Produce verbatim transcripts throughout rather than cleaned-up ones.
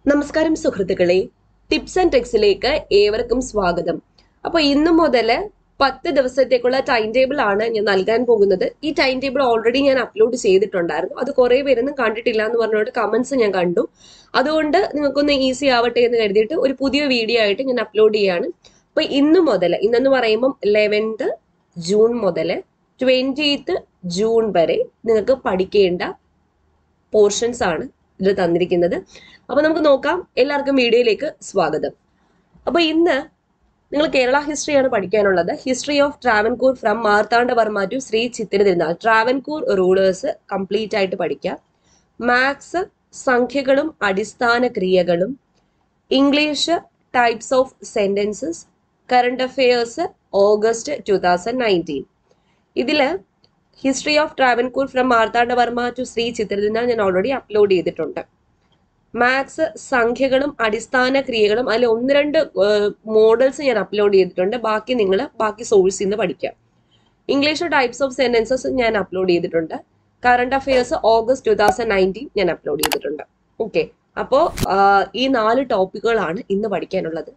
നമസ്കാരം സുഹൃത്തുക്കളെ, tips and ട്രിക്സിലേക്ക് ഏവർക്കും സ്വാഗതം. അപ്പൊ ഇന്നു മുതൽ പത്ത് ദിവസത്തേക്കുള്ള ടൈം ടേബിൾ ആണ് ഞാൻ നൽകാൻ പോകുന്നത്. ഈ ടൈം ടേബിൾ ഓൾറെഡി ഞാൻ അപ്ലോഡ് ചെയ്തിട്ടുണ്ടായിരുന്നു. അത് കുറെ പേരൊന്നും കണ്ടിട്ടില്ല എന്ന് പറഞ്ഞുകൊണ്ട് കമന്റ്സ് ഞാൻ കണ്ടു. അതുകൊണ്ട് നിങ്ങൾക്കൊന്ന് ഈസി ആവട്ടെ എന്ന് കരുതിയിട്ട് ഒരു പുതിയ വീഡിയോ ആയിട്ട് ഞാൻ അപ്ലോഡ് ചെയ്യാണ്. അപ്പൊ ഇന്നു മുതൽ, ഇന്നെന്ന് പറയുമ്പോൾ ലെവൻത്ത് ജൂൺ മുതൽ ട്വന്റീത്ത് ജൂൺ വരെ നിങ്ങൾക്ക് പഠിക്കേണ്ട പോർഷൻസ് ആണ് ഇതിൽ തന്നിരിക്കുന്നത്. അപ്പൊ നമുക്ക് നോക്കാം. എല്ലാവർക്കും വീഡിയോയിലേക്ക് സ്വാഗതം. അപ്പൊ ഇന്ന് നിങ്ങൾ കേരള ഹിസ്റ്ററിയാണ് പഠിക്കാനുള്ളത്. History of Travancore from Marthanda Varma to Sree Chithira Thirunal. Travancore rulers complete ആയിട്ട് പഠിക്കാം. മാത്സ് സംഖ്യകളും അടിസ്ഥാന ക്രിയകളും, English types of sentences, current affairs August two thousand nineteen. ഇതില് history of Travancore from Marthanda Varma to Sree Chithira Thirunal ഞാൻ ഓൾറെഡി അപ്ലോഡ് ചെയ്തിട്ടുണ്ട്. മാത്സ് സംഖ്യകളും അടിസ്ഥാന ക്രിയകളും അതിൽ ഒന്ന് രണ്ട് മോഡൽസ് ഞാൻ അപ്ലോഡ് ചെയ്തിട്ടുണ്ട്. ബാക്കി നിങ്ങൾ ബാക്കി സോഴ്സിൽ നിന്ന് പഠിക്കാം. ഇംഗ്ലീഷ് ടൈപ്സ് ഓഫ് സെന്റൻസസ് ഞാൻ അപ്ലോഡ് ചെയ്തിട്ടുണ്ട്. Current affairs August two thousand nineteen ഞാൻ അപ്ലോഡ് ചെയ്തിട്ടുണ്ട്. ഓക്കെ, അപ്പോൾ ഈ നാല് ടോപ്പിക്കുകളാണ് ഇന്ന് പഠിക്കാനുള്ളത്.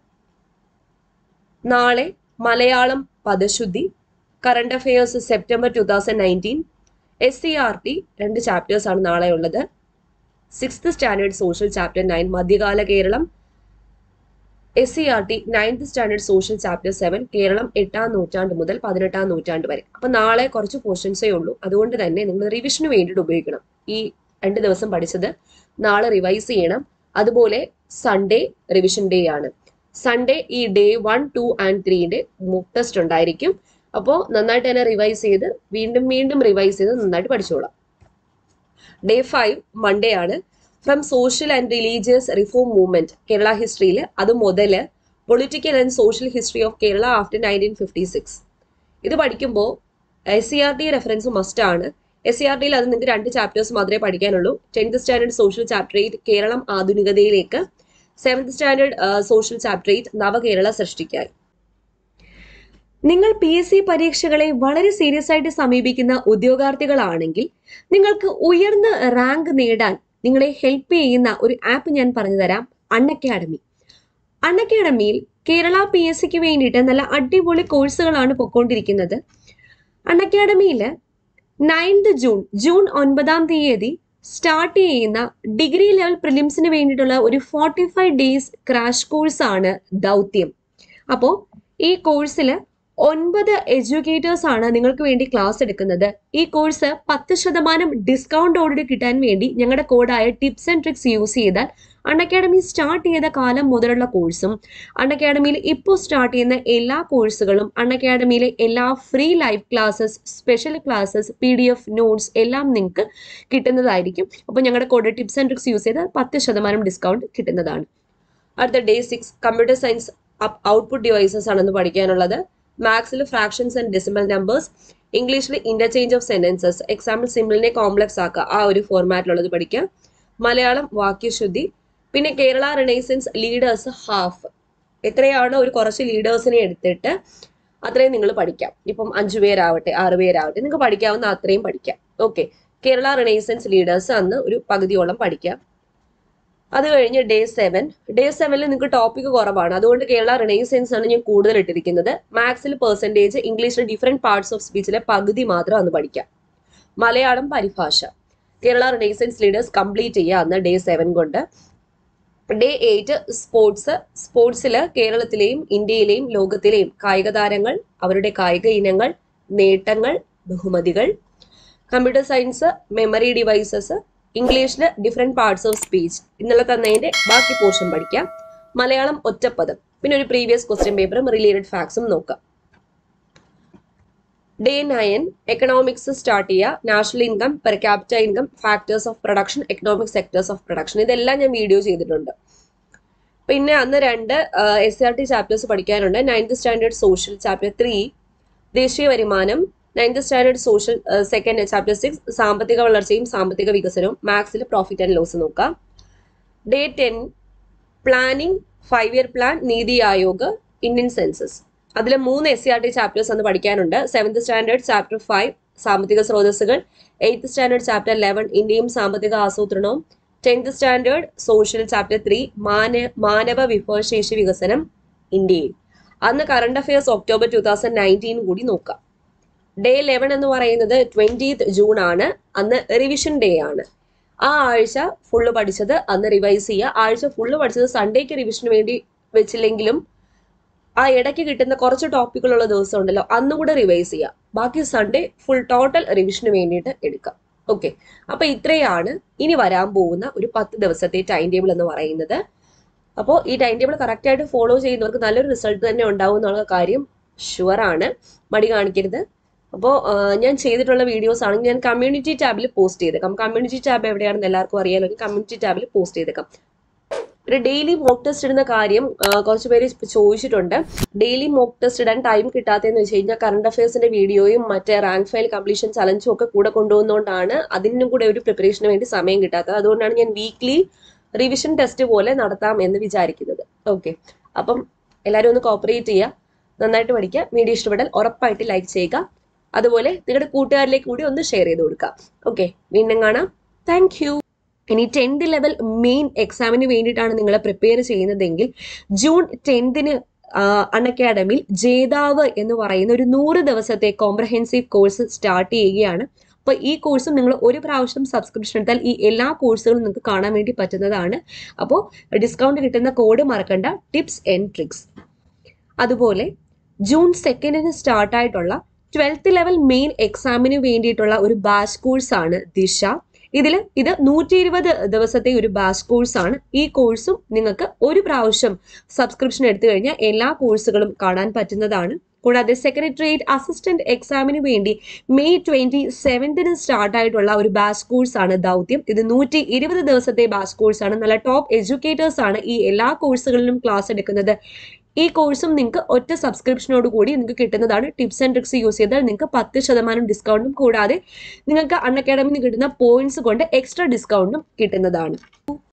നാളെ മലയാളം പദശുദ്ധി, current affairs September two thousand nineteen, S C R T രണ്ട് ചാപ്റ്റേഴ്സ് ആണ് നാളെ ഉള്ളത്. Sixth standard social chapter nine മധ്യകാല Keralam, S C R T ninth standard social chapter seven Keralam എട്ടാം നൂറ്റാണ്ട് മുതൽ പതിനെട്ടാം നൂറ്റാണ്ട് വരെ. അപ്പൊ നാളെ കുറച്ച് പോർഷൻസേ ഉള്ളൂ. അതുകൊണ്ട് തന്നെ നിങ്ങൾ റിവിഷന് വേണ്ടിയിട്ട് ഉപയോഗിക്കണം. ഈ രണ്ട് ദിവസം പഠിച്ചത് നാളെ റിവൈസ് ചെയ്യണം. അതുപോലെ സൺഡേ റിവിഷൻ ഡേ ആണ്. സൺഡേ ഈ ഡേ വൺ ടു ആൻഡ് ത്രീന്റെ മോക്ക് ടെസ്റ്റ് ഉണ്ടായിരിക്കും. അപ്പോൾ നന്നായിട്ട് തന്നെ റിവൈസ് ചെയ്ത് വീണ്ടും വീണ്ടും റിവൈസ് ചെയ്ത് നന്നായിട്ട് പഠിച്ചോളാം. ഡേ ഫൈവ് മൺഡേ ആണ്. From social and religious reform movement Kerala ഹിസ്റ്ററിയിൽ, അത് മുതൽ political and social history of Kerala after nineteen fifty six. ഇത് പഠിക്കുമ്പോൾ S C R T reference must ആണ്. എസ് സി ആർ ടിയിൽ അത് നിങ്ങൾക്ക് രണ്ട് ചാപ്റ്റേഴ്സ് മാത്രമേ പഠിക്കാനുള്ളൂ. Tenth standard social chapter eight Keralam ആധുനികതയിലേക്ക്, seventh standard social chapter eight നവകേരള സൃഷ്ടിക്കായി. നിങ്ങൾ പി എസ് സി പരീക്ഷകളെ വളരെ സീരിയസ് ആയിട്ട് സമീപിക്കുന്ന ഉദ്യോഗാർത്ഥികളാണെങ്കിൽ നിങ്ങൾക്ക് ഉയർന്ന റാങ്ക് നേടാൻ നിങ്ങളെ ഹെൽപ്പ് ചെയ്യുന്ന ഒരു ആപ്പ് ഞാൻ പറഞ്ഞു തരാം. Unacademy. അൺ അക്കാഡമിയിൽ കേരള പി എസ് സിക്ക് വേണ്ടിയിട്ട് നല്ല അടിപൊളി കോഴ്സുകളാണ് പൊയ്ക്കൊണ്ടിരിക്കുന്നത്. അൺ അക്കാഡമിയിൽ നയൻത് ജൂൺ ജൂൺ ഒൻപതാം തീയതി സ്റ്റാർട്ട് ചെയ്യുന്ന ഡിഗ്രി ലെവൽ പ്രിലിംസിന് വേണ്ടിയിട്ടുള്ള ഒരു ഫോർട്ടി ഫൈവ് ഡേയ്സ് ക്രാഷ് കോഴ്സാണ് ദൗത്യം. അപ്പോൾ ഈ കോഴ്സിൽ ഒൻപത് എഡ്യൂക്കേറ്റേഴ്സ് ആണ് നിങ്ങൾക്ക് വേണ്ടി ക്ലാസ് എടുക്കുന്നത്. ഈ കോഴ്സ് പത്ത് ശതമാനം ഡിസ്കൗണ്ടോടുകൂടി കിട്ടാൻ വേണ്ടി ഞങ്ങളുടെ കോഡായ ടിപ്സ് ആൻഡ് ട്രിക്സ് യൂസ് ചെയ്താൽ അൺ അക്കാഡമി സ്റ്റാർട്ട് ചെയ്ത കാലം മുതലുള്ള കോഴ്സും അൺ അക്കാഡമിയിൽ ഇപ്പോൾ സ്റ്റാർട്ട് ചെയ്യുന്ന എല്ലാ കോഴ്സുകളും, അൺ അക്കാഡമിയിലെ എല്ലാ free live classes, special classes, P D F notes എല്ലാം നിങ്ങൾക്ക് കിട്ടുന്നതായിരിക്കും. അപ്പോൾ ഞങ്ങളുടെ code tips and tricks use ചെയ്താൽ പത്ത് ശതമാനം ഡിസ്കൗണ്ട് കിട്ടുന്നതാണ്. അടുത്ത day six computer science output devices ആണെന്ന് പഠിക്കാനുള്ളത്. മാത്സിൽ ഫ്രാക്ഷൻസ് ആൻഡ് ഡെസിമൽ നമ്പേഴ്സ്, ഇംഗ്ലീഷിൽ ഇന്റർചേഞ്ച് ഓഫ് സെന്റൻസസ്, എക്സാമ്പിൾ സിമ്പിളിനെ കോംപ്ലക്സ് ആക്കുക, ആ ഒരു ഫോർമാറ്റിലുള്ളത് പഠിക്കാം. മലയാളം വാക്യശുദ്ധി, പിന്നെ കേരള റിനൈസൻസ് ലീഡേഴ്സ് ഹാഫ്. എത്രയാണ് ഒരു കുറച്ച് ലീഡേഴ്സിനെ എടുത്തിട്ട് അത്രയും നിങ്ങൾ പഠിക്കാം. ഇപ്പം അഞ്ചു പേരാവട്ടെ ആറ് പേരാവട്ടെ നിങ്ങൾക്ക് പഠിക്കാവുന്ന അത്രയും പഠിക്കാം. ഓക്കെ, കേരള റിനൈസൻസ് ലീഡേഴ്സ് അന്ന് ഒരു പകുതിയോളം പഠിക്കാം. അത് കഴിഞ്ഞ് ഡേ സെവൻ ഡേ സെവനിൽ നിങ്ങൾക്ക് ടോപ്പിക് കുറവാണ്. അതുകൊണ്ട് കേരള റിനൈസൻസ് ആണ് ഞാൻ കൂടുതൽ ഇട്ടിരിക്കുന്നത്. മാത്സിൽ പെർസെൻറ്റേജ്, ഇംഗ്ലീഷിൽ ഡിഫറെന്റ് പാർട്സ് ഓഫ് സ്പീച്ചിലെ പകുതി മാത്രം അന്ന് പഠിക്കാം. മലയാളം പരിഭാഷ, കേരള റിനൈസൻസ് ലീഡേഴ്സ് കംപ്ലീറ്റ് ചെയ്യുക അന്ന് ഡേ സെവൻ കൊണ്ട്. Day eight sports. സ്പോർട്സിൽ കേരളത്തിലെയും ഇന്ത്യയിലെയും ലോകത്തിലെയും കായിക താരങ്ങൾ, അവരുടെ കായിക ഇനങ്ങൾ, നേട്ടങ്ങൾ, ബഹുമതികൾ. കമ്പ്യൂട്ടർ സയൻസ് മെമ്മറി ഡിവൈസസ്, ഇംഗ്ലീഷിൽ ഡിഫറെന്റ് പാർട്സ് ഓഫ് സ്പീച്ച്. ഇന്നലെ തന്നതിന്റെ ബാക്കി പോർഷൻ പഠിക്കാം. മലയാളം ഒറ്റപ്പദം, പിന്നെ ഒരു പ്രീവിയസ് ക്വസ്റ്റ്യൻ പേപ്പറും റിലേറ്റഡ് ഫാക്ട്സും നോക്കാം. ഡേ നയൻ എക്കണോമിക്സ് സ്റ്റാർട്ട് ചെയ്യുക. National income, per capita income, factors of production, economic sectors of production, ഇതെല്ലാം ഞാൻ വീഡിയോ ചെയ്തിട്ടുണ്ട്. പിന്നെ അന്ന് രണ്ട് S C R T chapters പഠിക്കാനുണ്ട്. Ninth standard social chapter three ദേശീയ വരുമാനം, ninth standard social second chapter six സാമ്പത്തിക വളർച്ചയും സാമ്പത്തിക വികസനവും, മാത്സിൽ പ്രോഫിറ്റ് ആൻഡ് ലോസ് നോക്കാം. Day ten planning, five year plan, NITI Aayog, Indian census. അതിൽ മൂന്ന് S C R T chapters അന്ന് പഠിക്കാനുണ്ട്. സെവൻത് സ്റ്റാൻഡേർഡ് ചാപ്റ്റർ ഫൈവ് സാമ്പത്തിക സ്രോതസ്സുകൾ, എയ്ത്ത് സ്റ്റാൻഡേർഡ് ചാപ്റ്റർ ലെവൻ ഇന്ത്യയും സാമ്പത്തിക ആസൂത്രണവും, tenth standard social chapter three മാന മാനവ വിഭവശേഷി വികസനം ഇന്ത്യയിൽ. അന്ന് current affairs October two thousand nineteen കൂടി നോക്കാം. ഡേ ലെവൻ എന്ന് പറയുന്നത് ട്വന്റീത്ത് ജൂൺ ആണ്. അന്ന് റിവിഷൻ ഡേ ആണ്. ആ ആഴ്ച ഫുള്ള് പഠിച്ചത് അന്ന് റിവൈസ് ചെയ്യുക. ആഴ്ച ഫുള്ള് പഠിച്ചത് സൺഡേക്ക് റിവിഷന് വേണ്ടി വെച്ചില്ലെങ്കിലും ആ ഇടയ്ക്ക് കിട്ടുന്ന കുറച്ച് ടോപ്പിക്കുകളുള്ള ദിവസം ഉണ്ടല്ലോ, അന്നുകൂടെ റിവൈസ് ചെയ്യുക. ബാക്കി സൺഡേ ഫുൾ ടോട്ടൽ റിവിഷന് വേണ്ടിയിട്ട് എടുക്കാം. ഓക്കെ, അപ്പൊ ഇത്രയാണ് ഇനി വരാൻ പോകുന്ന ഒരു പത്ത് ദിവസത്തെ ടൈം ടേബിൾ എന്ന് പറയുന്നത്. അപ്പോൾ ഈ ടൈം ടേബിൾ കറക്റ്റ് ആയിട്ട് ഫോളോ ചെയ്യുന്നവർക്ക് നല്ലൊരു റിസൾട്ട് തന്നെ ഉണ്ടാവും എന്നുള്ള കാര്യം ഷുവറാണ്. മടി കാണിക്കരുത്. അപ്പോൾ ഞാൻ ചെയ്തിട്ടുള്ള വീഡിയോസ് ആണെങ്കിൽ ഞാൻ കമ്മ്യൂണിറ്റി ടാബിൽ പോസ്റ്റ് ചെയ്തേക്കാം. കമ്മ്യൂണിറ്റി ടാബ് എവിടെയാണെന്ന് എല്ലാവർക്കും അറിയാലോ. കമ്മ്യൂണിറ്റി ടാബിൽ പോസ്റ്റ് ചെയ്തേക്കാം. ഒരു ഡെയിലി മോക്ക് ടെസ്റ്റ് ഇടുന്ന കാര്യം കുറച്ച് പേര് ചോദിച്ചിട്ടുണ്ട്. ഡെയിലി മോക്ക് ടെസ്റ്റ് ഇടാൻ ടൈം കിട്ടാത്തതെന്ന് വെച്ച് കഴിഞ്ഞാൽ കറണ്ട് അഫയേഴ്സിന്റെ വീഡിയോയും മറ്റേ റാങ്ക് ഫയൽ കംപ്ലീഷൻ ചലഞ്ചും ഒക്കെ കൂടെ കൊണ്ടുപോകുന്നതുകൊണ്ടാണ് അതിനും കൂടെ ഒരു പ്രിപ്പറേഷന് വേണ്ടി സമയം കിട്ടാത്തത്. അതുകൊണ്ടാണ് ഞാൻ വീക്ക്ലി റിവിഷൻ ടെസ്റ്റ് പോലെ നടത്താം എന്ന് വിചാരിക്കുന്നത്. ഓക്കെ, അപ്പം എല്ലാവരും ഒന്ന് കോപ്പറേറ്റ് ചെയ്യുക, നന്നായിട്ട് പഠിക്കുക. വീഡിയോ ഇഷ്ടപ്പെട്ടാൽ ഉറപ്പായിട്ട് ലൈക്ക് ചെയ്യുക. അതുപോലെ നിങ്ങളുടെ കൂട്ടുകാരിലേക്ക് കൂടി ഒന്ന് ഷെയർ ചെയ്ത് കൊടുക്കുക. ഓക്കെ, വീണ്ടും കാണാം. Thank you. ഇനി ടെൻത്ത് ലെവൽ മെയിൻ എക്സാമിന് വേണ്ടിയിട്ടാണ് നിങ്ങൾ പ്രിപ്പയർ ചെയ്യുന്നതെങ്കിൽ ജൂൺ ടെൻത്തിന് അൺ അക്കാഡമിയിൽ ജേതാവ് എന്ന് പറയുന്ന ഒരു നൂറ് ദിവസത്തെ കോംപ്രഹെൻസീവ് കോഴ്സ് സ്റ്റാർട്ട് ചെയ്യുകയാണ്. അപ്പോൾ ഈ കോഴ്സും നിങ്ങൾ ഒരു പ്രാവശ്യം സബ്സ്ക്രിപ്ഷൻ എടുത്താൽ ഈ എല്ലാ കോഴ്സുകളും നിങ്ങൾക്ക് കാണാൻ വേണ്ടി പറ്റുന്നതാണ്. അപ്പോൾ ഡിസ്കൗണ്ട് കിട്ടുന്ന കോഡ് മറക്കണ്ട, ടിപ്സ് ആൻഡ് ട്രിക്സ്. അതുപോലെ ജൂൺ സെക്കൻഡിന് സ്റ്റാർട്ടായിട്ടുള്ള ട്വൽത്ത് ലെവൽ മെയിൻ എക്സാമിന് വേണ്ടിയിട്ടുള്ള ഒരു ബാച്ച് കോഴ്സാണ് ദിശ. ഇതിൽ ഇത് നൂറ്റി ഇരുപത് ദിവസത്തെ ഒരു ബാച്ച് കോഴ്സാണ്. ഈ കോഴ്സും നിങ്ങൾക്ക് ഒരു പ്രാവശ്യം സബ്സ്ക്രിപ്ഷൻ എടുത്തു കഴിഞ്ഞാൽ എല്ലാ കോഴ്സുകളും കാണാൻ പറ്റുന്നതാണ്. കൂടാതെ സെക്രട്ടേറിയറ്റ് അസിസ്റ്റന്റ് എക്സാമിന് വേണ്ടി മെയ് ട്വന്റി സെവൻത്തിന് സ്റ്റാർട്ടായിട്ടുള്ള ഒരു ബാച്ച് കോഴ്സാണ് ദൗത്യം. ഇത് നൂറ്റി ഇരുപത് ദിവസത്തെ ബാച്ച് കോഴ്സാണ്. നല്ല ടോപ്പ് എഡ്യൂക്കേറ്റേഴ്സ് ആണ് ഈ എല്ലാ കോഴ്സുകളിലും ക്ലാസ് എടുക്കുന്നത്. ഈ കോഴ്സും നിങ്ങൾക്ക് ഒറ്റ സബ്സ്ക്രിപ്ഷനോട് കൂടി നിങ്ങൾക്ക് കിട്ടുന്നതാണ്. ടിപ്സ് ആൻഡ് ട്രിക്സ് യൂസ് ചെയ്താൽ നിങ്ങൾക്ക് പത്ത് ശതമാനം ഡിസ്കൗണ്ടും കൂടാതെ നിങ്ങൾക്ക് അൺ അക്കാഡമിയിൽ നിന്ന് കിട്ടുന്ന പോയിന്റ്സ് കൊണ്ട് എക്സ്ട്രാ ഡിസ്കൗണ്ടും കിട്ടുന്നതാണ്.